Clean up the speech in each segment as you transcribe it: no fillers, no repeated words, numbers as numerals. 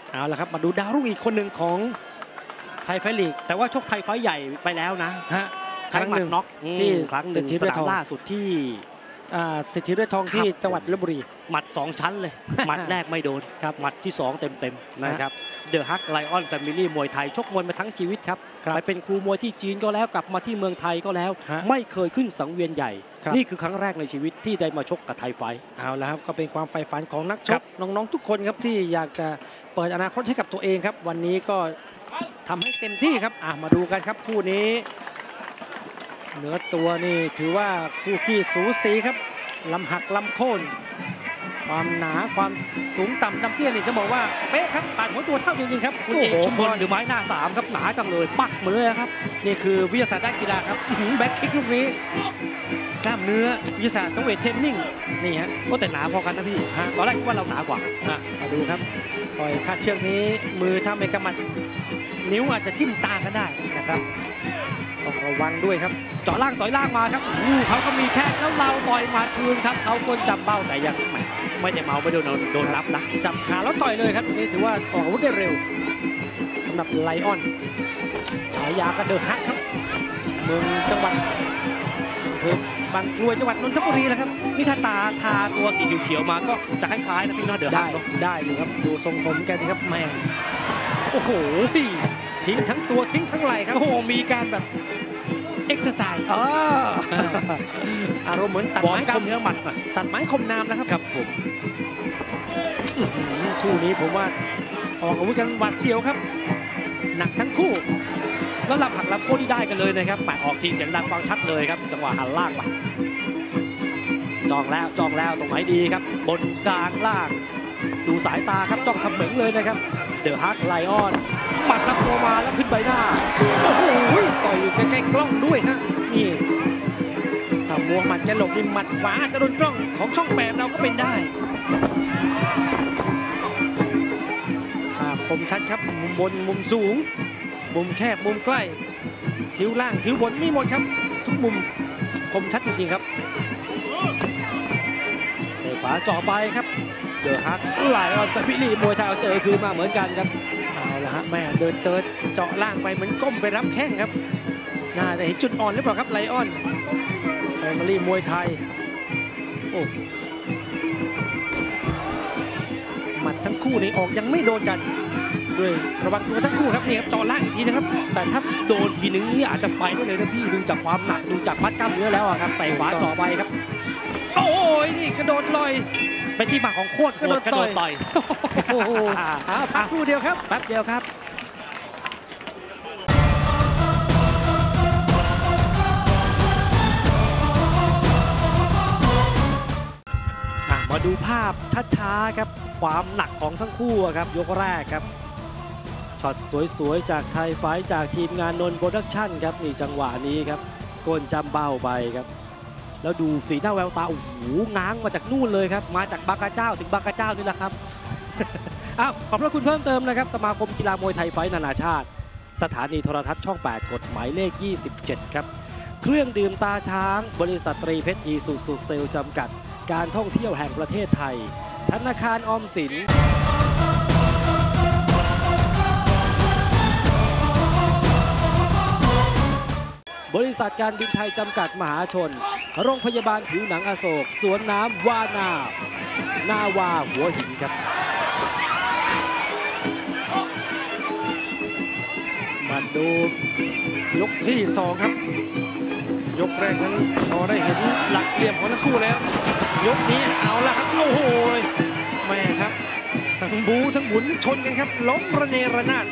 เอาละครับมาดูดาวรุ่งอีกคนหนึ่งของไทยไฟลีกแต่ว่าชกไทยไฟใหญ่ไปแล้วนะครั้งหนึ่งน็อกที่ครั้งหนึ่งสนามล่าสุดที่สิทธิเลือดทองที่จังหวัดลพบุรีหมัด2ชั้นเลยหมัดแรกไม่โดนครับหมัดที่2เต็มๆนะครับเดอะฮักไลออนแฟมิลี่มวยไทยชกมวยมาทั้งชีวิตครับไปเป็นครูมวยที่จีนก็แล้วกลับมาที่เมืองไทยก็แล้วไม่เคยขึ้นสังเวียนใหญ่นี่คือครั้งแรกในชีวิตที่ได้มาชกกับไทยไฟเอาละครับก็เป็นความใฝ่ฝันของนักชกน้องๆทุกคนครับที่อยากจะเปิดอนาคตให้กับตัวเองครับวันนี้ก็ทำให้เต็มที่ครับมาดูกันครับคู่นี้เนื้อตัวนี่ถือว่าคู่ขี้สูสีครับลำหักลำโค่นความหนาความสูงต่ำดำเตี้ยนี่จะบอกว่าเป๊ะครับปาดหัวตัวเท่าจริงๆครับคุณเอกชุมพลหรือไม้หน้า3ครับหนาจังเลยปักมาเลยครับนี่คือวิทยาศาสตร์ด้านกีฬาครับแบ็คคิกลูกนี้กล้ามเนื้อวิทยาศาสตร์ต้องเวทเทรนนิ่งนี่ฮะก็แต่หนาพอกันนะพี่ตอนแรกคิดว่าเราหนากว่ามาดูครับต่อยคาดเชือกนี้มือถ้าไม่กำมัดนิ้วอาจจะทิ่มตากันได้นะครับต้องระวังด้วยครับเจาะล่างต่อยล่างมาครับเขาก็มีแค่แล้วเราต่อยมาคืนครับเขาคนจับเบ้าแต่ยังไม่ได้เมาไม่โดนรับนะจับขาแล้วต่อยเลยครับนี่ถือว่าออกอาวุธได้เร็วสำหรับไลออนฉายากระเดอะฮักครับเมืองจังหวัดบางกรวยจังหวัดนนทบุรีแล้วครับนี่ถ้าตาทาตัวสีเขียวๆมาก็จะคล้ายๆนะพี่น้องเดอะฮักได้เลยครับดูทรงผมแกสิครับแม่โอ้โหทิ้งทั้งตัวทิ้งทั้งไหล่ครับโอ้โหมีการแบบเอ็กซ์ไซส์อารมณ์เหมือนตัดไม้คมเนื้อหมัดตัดไม้คมน้ำแล้วครับครับผมคู่นี้ผมว่าออกอาวุธกันหวาดเสียวครับหนักทั้งคู่แล้วลำหักลำโค่นที่ได้กันเลยนะครับแปะออกทีเสียงดังฟังชัดเลยครับจังหวะหันล่างไปจ้องแล้วตรงไหนดีครับบนกลางล่างดูสายตาครับจ้องเขม็งเลยนะครับเดอะฮักไลออนหมัดลำตัวมาแล้วขึ้นใบหน้าโอ้โหต่อยอยู่ใกล้ๆกล้องด้วยฮะนี่ถ้ามัวหมัดแกหลบนี่หมัดขวาจะโดนกล้องของช่อง8เราก็เป็นได้คมชัดครับมุมบนมุมสูงมุมแคบมุมใกล้ทิวล่างทิวบนมีหมดครับทุกมุมคมชัดจริงๆครับเตะขวาจ่อไปครับเดอะฮักไลออนแต่พี่ลีมวยไทยเอาเจอคืนมาเหมือนกันครับเอาละฮะแม่เดินเจาะล่างไปเหมือนก้มไปรับแข้งครับน่าจะเห็นจุดอ่อนหรือเปล่าครับไลออนแฟมิลี่มวยไทยโอ้หมัดทั้งคู่นี่ออกยังไม่โดนกันด้วยระวังตัวทั้งคู่ครับนี่ครับเจาะล่างอีกทีนะครับแต่ถ้าโดนทีนึงนี่อาจจะไปได้เลยนะพี่ดูจากความหนักดูจากมัดกล้ามเนื้อแล้วครับเตะขวาจ่อไปครับโอ้ยนี่กระโดดลอยเป็นที่มาของโคตรกระโดดต่อยโอ้โหพักคู่เดียวครับแป๊บเดียวครับมาดูภาพช้าๆครับความหนักของทั้งคู่ครับยกแรกครับช็อตสวยๆจากไทยไฟจากทีมงานนนท์โปรดักชั่นครับนี่จังหวะนี้ครับก้นจำเบ้าไปครับแล้วดูสีหน้าแววตาโอ้โหง้างมาจากนู่นเลยครับมาจากบางกระเจ้าถึงบางกระเจ้านี่แหละครับขอบพระคุณเพิ่มเติมนะครับสมาคมกีฬามวยไทยไฟนานาชาติสถานีโทรทัศน์ช่อง8กฎหมายเลข27ครับเครื่องดื่มตาช้างบริษัทตรีเพชรอีสุสุเซลจำกัดการท่องเที่ยวแห่งประเทศไทยธนาคารออมสินบริษัทการบินไทยจำกัดมหาชนโรงพยาบาลผิวหนังอโศกสวนน้ำวานาวาหัวหินครับมาดูยกที่2ครับยกแรกนั้นพอได้เห็นหลักเหลี่ยมของทั้งคู่แล้วยกนี้เอาละครับโอ้โหแม่ครับทั้งบูทั้งหมุนชนกันครับล้มระเนระนาด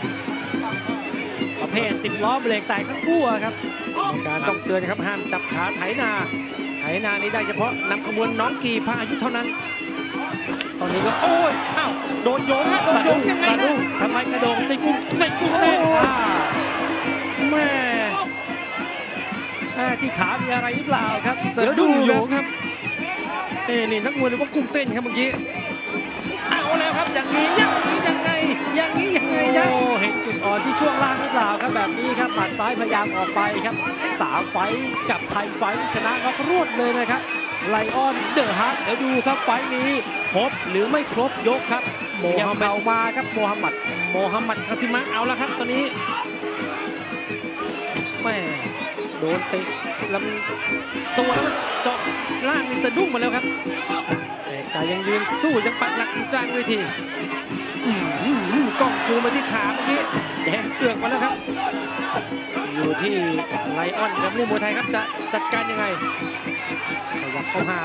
ประเภท10 ล้อเบรกแตกทั้งคู่ครับการต้องเตือนครับห้ามจับขาไถนานี้ได้เฉพาะนำขบวนน้องกีพายุเท่านั้นตอนนี้ก็โอ้ยอ้าวโดนโยงฮะโดนโยงยังไงนะทำไมกระโดดตีกุ้งเต้นแม่ที่ขามีอะไรหรือเปล่าครับเสือดุ้งโยงครับนี่นักมวยหรือว่ากุ้งเต้นครับเมื่อกี้เอาแล้วครับอย่างนี้ยังไงจ๊ะเห็นจุดอ่อนที่ช่วงล่างหรือเปล่าครับแบบนี้ครับหมัดซ้ายพยายามออกไปครับ3 ไฟต์กับไทยไฟต์ชนะน็อกรวดเลยนะครับไลออนเดอะฮักเดี๋ยวดูครับไฟล์นี้ครบหรือไม่ครบยกครับโมฮัมหมัดมาครับโมฮัมหมัดคาซิมะเอาละครับตอนนี้แม่โดนเตะลำตัวแล้วเจาะล่างนี่สะดุ้งมาแล้วครับแต่กายยังยืนสู้ยังปักหลักอยู่กลางเวทีกล้องซูมมาที่ขาเมื่อกี้แดงเถือกมาแล้วครับอยู่ที่ไลออนกับนี่มวยไทยครับจะจัดการยังไงขยับเข้าหา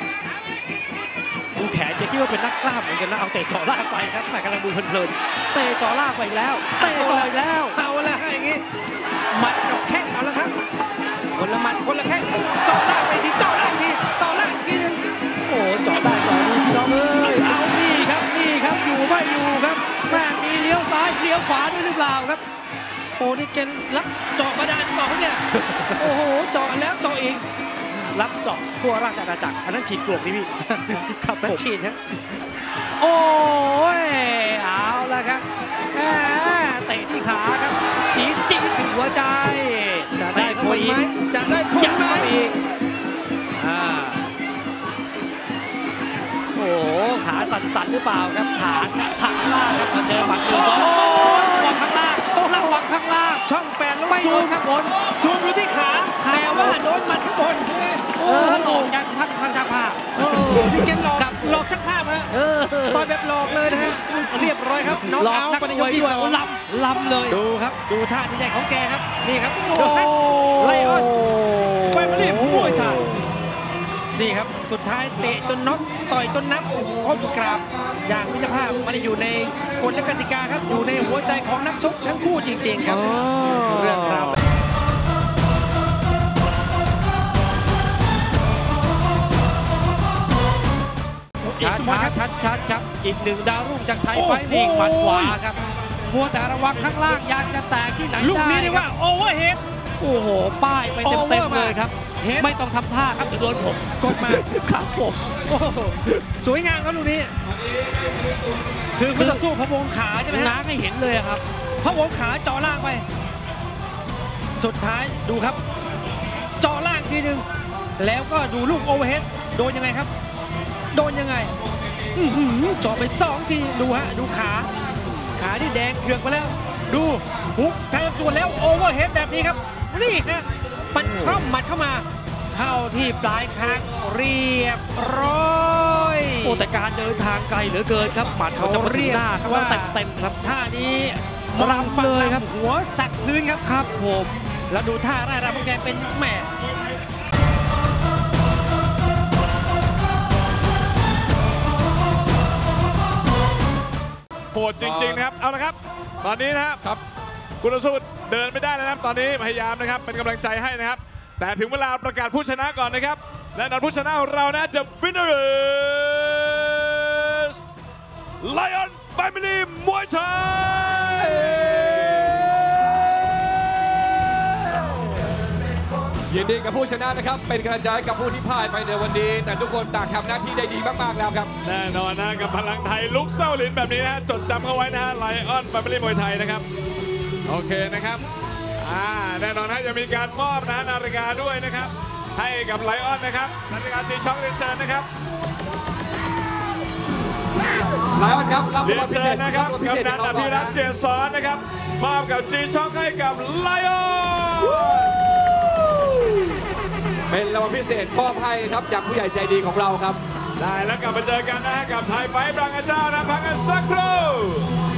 ดูแขนจะคิดว่าเป็นนักกล้ามเหมือนกันนะเอาเตะเจาะล่างไปครับแม่กำลังดูเพลินๆเตะเจาะล่างไปแล้วเตะเจาะอีกแล้วเอาละอย่างงี้หมัดกับแข้งเอาละครับคนละหมัดคนละแข้งเจาะล่างไปทีเจาะล่างทีเจาะล่างทีนึงโอ้เจาะได้เจาะดีพี่น้องเอ้ยเอานี่ครับอยู่ไม่อยู่ครับแม่มีเลี้ยวซ้ายเลี้ยวขวาด้วยหรือเปล่าครับโอ้นี่แกรับเจาะบาดาลบอกเนี่ยโอ้โหเจาะแล้วเจาะอีกรับเจาะทั่วราชอาณาจักรอันนั้นฉีดปลวกนี่พี่ครับผมฉีดฮะโอ้ยเอาละครับเตะที่ขาครับจี๊ดถึงหัวใจจะได้ผลไหมจะได้ผลไหมโอ้ขาสั่นหรือเปล่าครับขาล่างครับมาเจอหมัด1 2วางข้างล่างระวังข้างล่างช่องแปดแล้วซูมข้างบนซูมดูที่ขาแต่ว่าโดนหมัดข้างบนหลอกยังพังช่างภาพนี่แกหลอกช่างภาพฮะต่อยแบบหลอกเลยนะฮะเรียบร้อยครับน้องเอาไปในยกที่2ลำเลยดูครับดูท่าที่ใหญ่ของแกครับนี่ครับไลออนไฟมารีมวยไทยนี่ครับสุดท้ายเตะจนน็อกต่อยจนนับก้มกราบอย่างมิตรภาพมันอยู่ในกฎและกติกาครับอยู่ในหัวใจของนักชกทั้งคู่จริงๆครับเรื่องราวชัดครับอีก1ดาวรุ่งจากไทยไฟนิ่งหมัดขวาครับมัวแต่ระวังข้างล่างยางจะแตกที่ไหนลูกนี้เรียกว่าโอเวอร์เฮดโอ้โหป้ายไปเต็มเลยครับไม่ต้องทำท่าครับเดี๋ยวโดนผมกดมาครับผมสวยงามครับลูกนี้คือคู่ต่อสู้พะวงขาใช่ไหมน้าให้เห็นเลยครับพะวงขาเจาะล่างไปสุดท้ายดูครับเจาะล่างทีนึงแล้วก็ดูลูกโอเวอร์เฮดโดนยังไงครับโดนยังไงเจาะไป2 ทีดูฮะดูขาที่แดงเถือกมาแล้วดูฮุกใช้ตัวแล้วโอเวอร์เฮดแบบนี้ครับนี่ฮะมันคล่อมหมัดเข้ามาเข้าที่ปลายคางเรียบร้อยโอ้แต่การเดินทางไกลเหลือเกินครับหมัดเขาจะเรียกว่าเต็มครับท่านี้รำเลยครับหัวสักพื้นครับผมแล้วดูท่าร่ายรำของแกเป็นแหม่โหดจริงๆนะครับเอาละครับตอนนี้นะครับคุณสู้เดินไม่ได้แล้วนะครับตอนนี้พยายามนะครับเป็นกำลังใจให้นะครับแต่ถึงเวลาประกาศผู้ชนะก่อนนะครับและนัดผู้ชนะของเรานะ The winner is Lion Family มวยไทยยินดีกับผู้ชนะนะครับเป็นกำลังใจกับผู้ที่พ่ายไปในวันนี้แต่ทุกคนต่างทำหน้าที่ได้ดีมากๆแล้วครับแน่นอนนะกับพลังไทยลุกเส้าหลินแบบนี้นะจดจำเข้าไว้นะฮะ Lion Family มวยไทยนะครับโอเคนะครับแน่นอนนะจะมีการมอบนะนาฬิกาด้วยนะครับให้กับไลออนนะครับนาฬิกาตีช็อคเรียนเชิญนะครับไลออนครับเรียนเชิญนะครับกำนันอภิรัตน์เจริญสอนนะครับมอบกับจีช็อคให้กับไลออนเป็นรางวัลพิเศษมอบให้ครับจากผู้ใหญ่ใจดีของเราครับได้แล้วกลับมาเจอกันนะฮะกับไทยไฟท์บางกระเจ้านะพักกันสักครู่